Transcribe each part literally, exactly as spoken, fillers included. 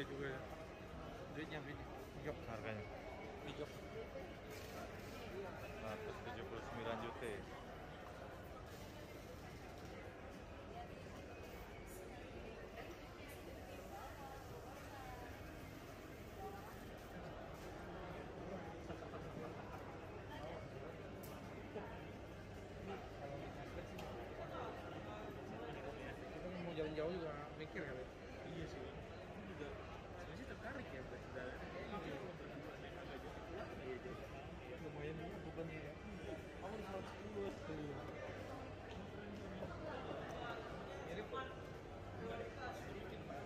gede juga ya. Duitnya bini. Jok harganya. Bijok. seratus tujuh puluh sembilan juta. Kita mau jalan jauh juga mikir kali. Iya sih. Ini juga sebenarnya sih tertarik ya buat saudara. Iya. Lumayan juga bebannya ya. Kamu di seratus sepuluh tuh. Mirip kok. Sedikit Pak.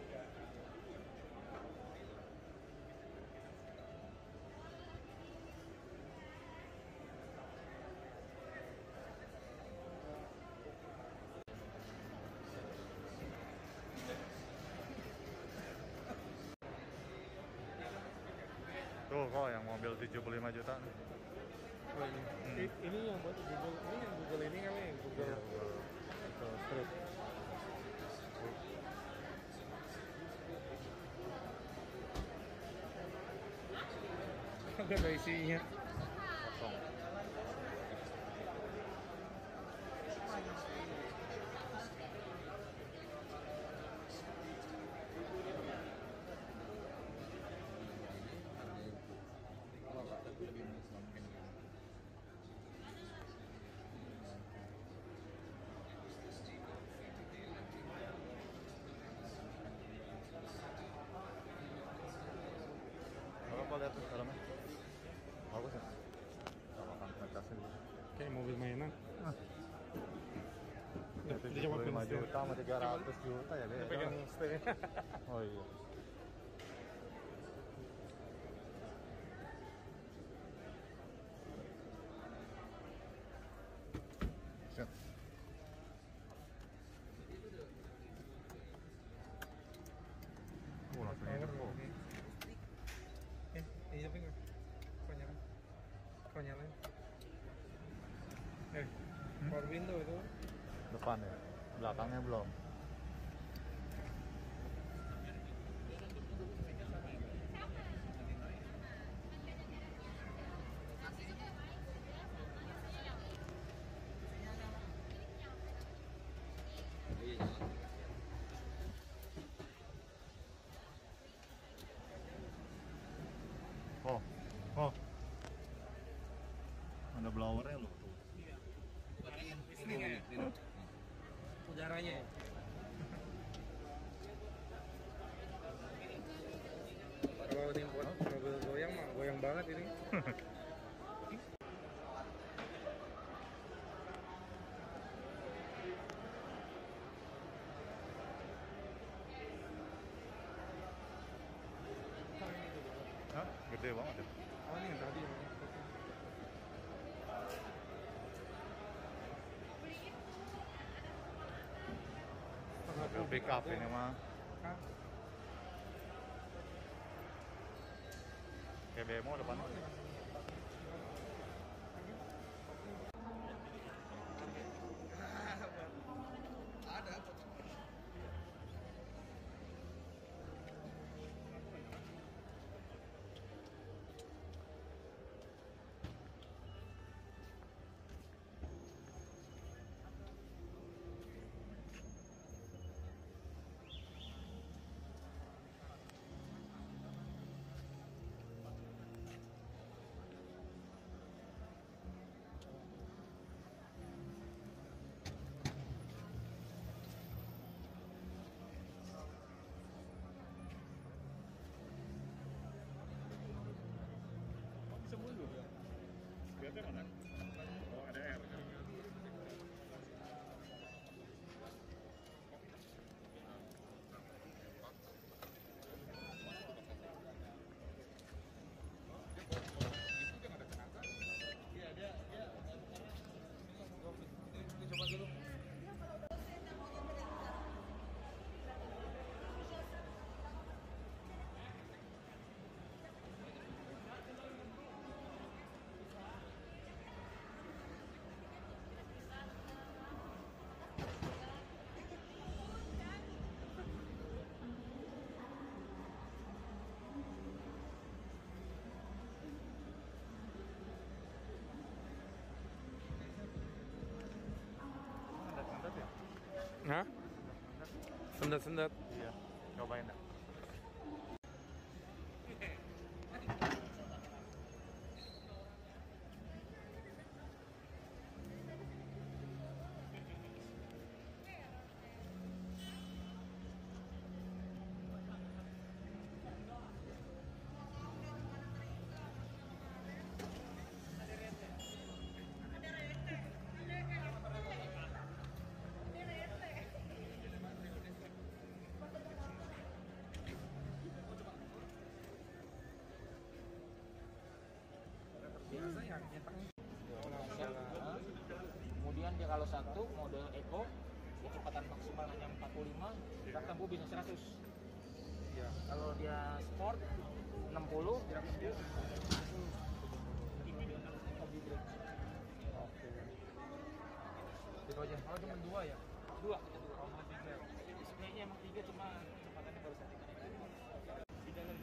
Tuh kok yang mobil tujuh puluh lima juta. Oh ini. Hmm. I- Ini yang buat Google, ini yang Google ini kali yang Google. Iya, Google. Itu strip. Agak ada isinya. Kosong. Apa lihat tuh dalamnya? Bagus ya? Sama kan ngecasnya dulu. Kayak mobil mainan. Ah. Udah, tujuh udah coba puluh lima setir. juta sama tiga ratus juta ya Udah beda. pegang setirnya. Oh iya. Set. Oh langsung hidup kok. Eh, iya tapi nggak. Kok nyala? Kok nyala? Eh, Hmm? power window itu. Depan ya, belakangnya belum. Oh, oh, ada blowernya loh tuh. Ini kayak udaranya ya. Kalau ini buat mobil goyang mah goyang banget ini. Hah? Gede banget ya. Oh ini yang tadi yang Mobil pick up ini mah. Hah? Kayak bemo depannya. Ada. Hah? Sendat-sendat. Iya, cobain dah. Biasa yang nyetak. Kemudian dia kalau satu mode eco kecepatan maksimal hanya empat puluh lima, jarak tempuh bisa seratus. Iya. Kalau dia sport enam puluh, jarak tempuh Oke. Itu aja. Oh, cuma dua ya? dua kita dua. Oh, tiga. Sebenarnya emang tiga, cuma kecepatannya baru satu. Di dalam.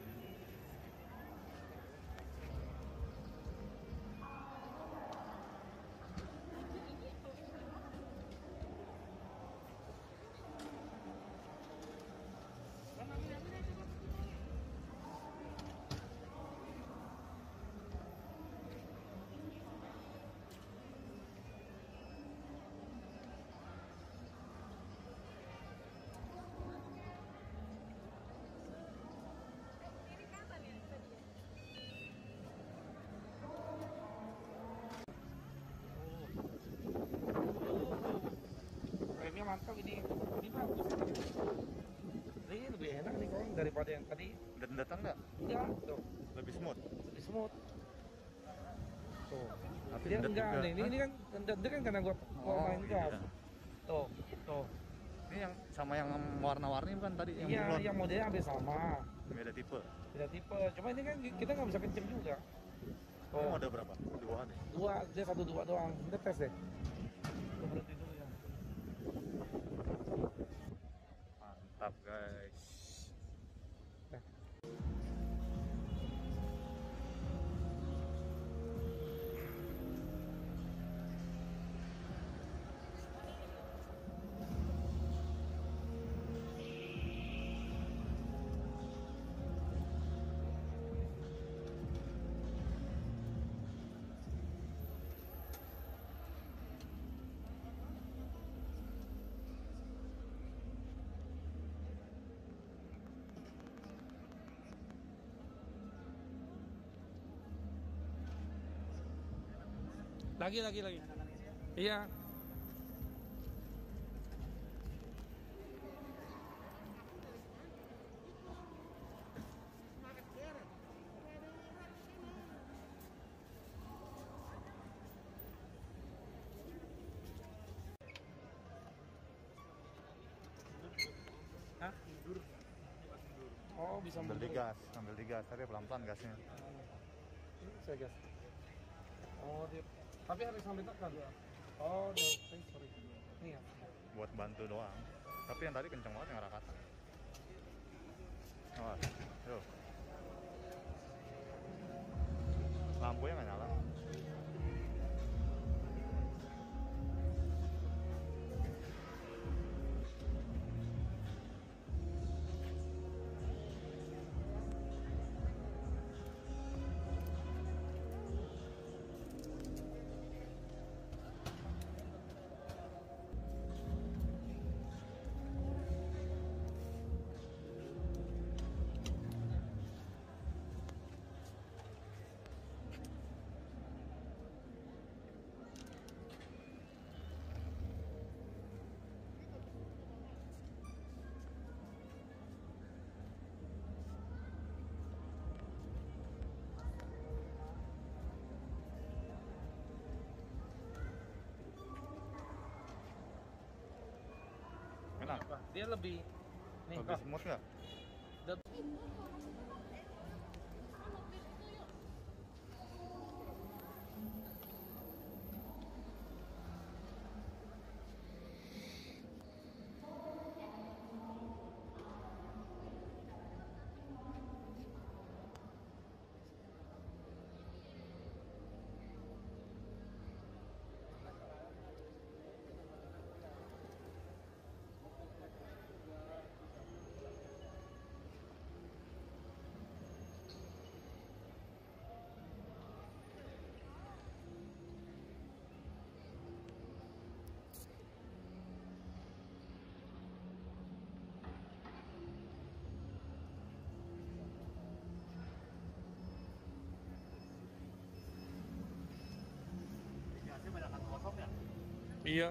Remnya mantap ini. Ini bagus. Ini lebih enak nih kong daripada yang tadi. Dan datang nggak? Enggak, tuh. Lebih smooth. Lebih smooth. Tuh. Tapi Dia ndet enggak juga. nih. Ini, ini kan ndet kan karena gua, gua Oh, main gas. iya. Tuh, tuh. Ini yang sama yang warna-warni bukan tadi yang Iya, blonde? yang modelnya hampir sama. Beda tipe. Beda tipe. Cuma ini kan kita nggak bisa kenceng juga. Ini Oh, mode berapa? Dua nih. dua, dia satu dua doang. Kita tes deh. Gua berhenti dulu ya. Mantap guys. Nah. Lagi, lagi, lagi. Iya. Hah? Oh, bisa Ambil di mundur. gas, ambil di gas, tapi pelan-pelan gasnya. Ini saya gas. Oh, dia. Tapi harus sampai tekan. Oh, dia. Sorry, sorry. Ini ya. Buat bantu doang. Tapi yang tadi kenceng banget yang rakatan. Oh, yo. Lampunya nggak nyala. Enak. Apa? Dia lebih nih, Lebih Kak. smooth nggak? Dan- Iya.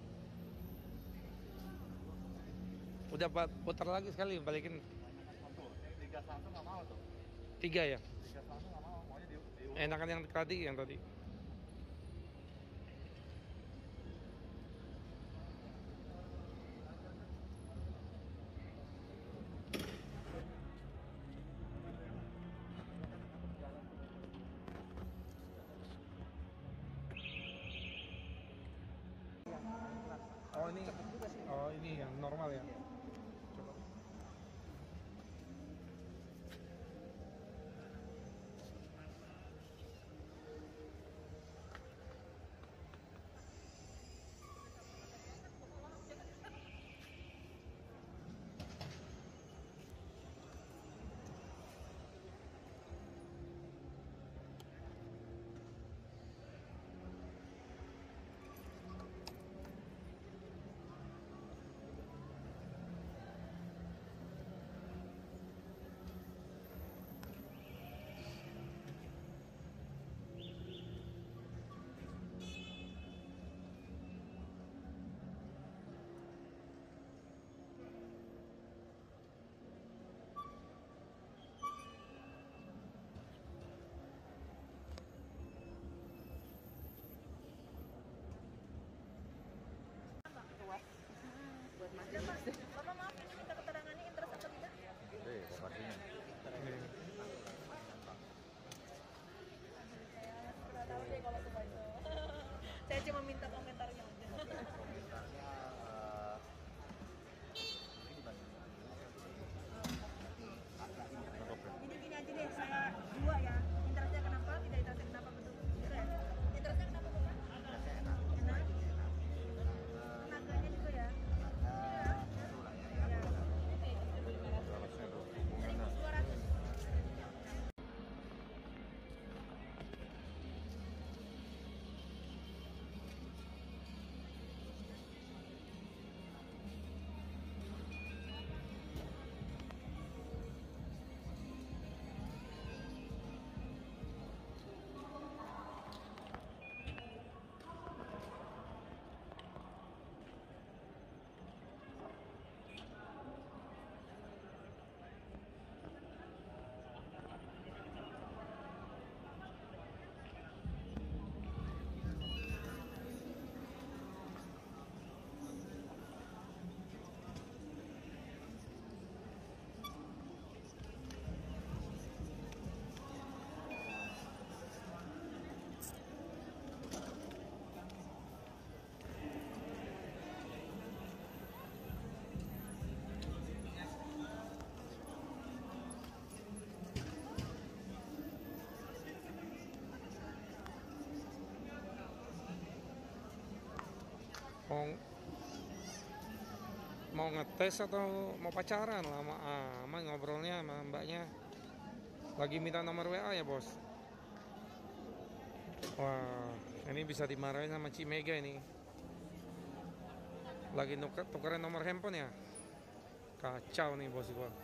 Udah Pak, putar lagi sekali balikin. Tiga satu nggak mau tuh. Tiga ya. Tiga satu nggak mau. Maunya di, di Enakan yang tadi, yang tadi. Oh ini, oh ini yang normal ya. Coba. Buat Mas Dimas. Bapak maaf ini minta keterangannya interest atau tidak? Gede lokasinya. Ini. Saya sudah tahu deh kalau coba itu. Saya cuma minta komentarnya aja. Komentarnya eh, ini dibanding Jadi gini aja deh, saya dua ya. Interestnya kenapa? Tidak interestnya kenapa betul? Interest. Interestnya kenapa bukan? Enak. Tenaganya juga ya. Ya. harusnya tuh hubungannya. dua ratus. Mau mau ngetes atau mau pacaran lama aman ngobrolnya sama mbaknya. Lagi minta nomor W A ya bos. Wah ini bisa dimarahin sama Ci Mega ini. Lagi nuker tukeran nomor handphone ya. Kacau nih bos gua.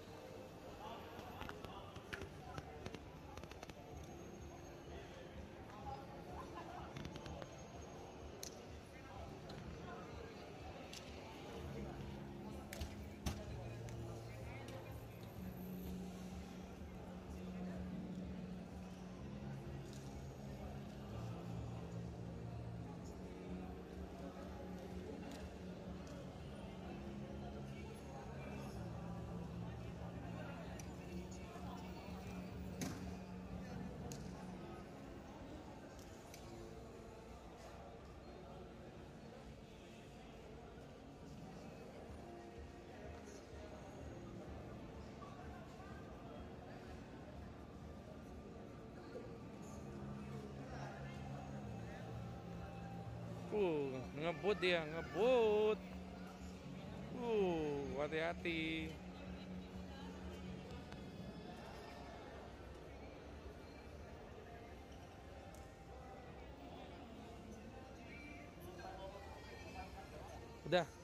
Uh, ngebut dia, ngebut. Uh, hati-hati. Udah.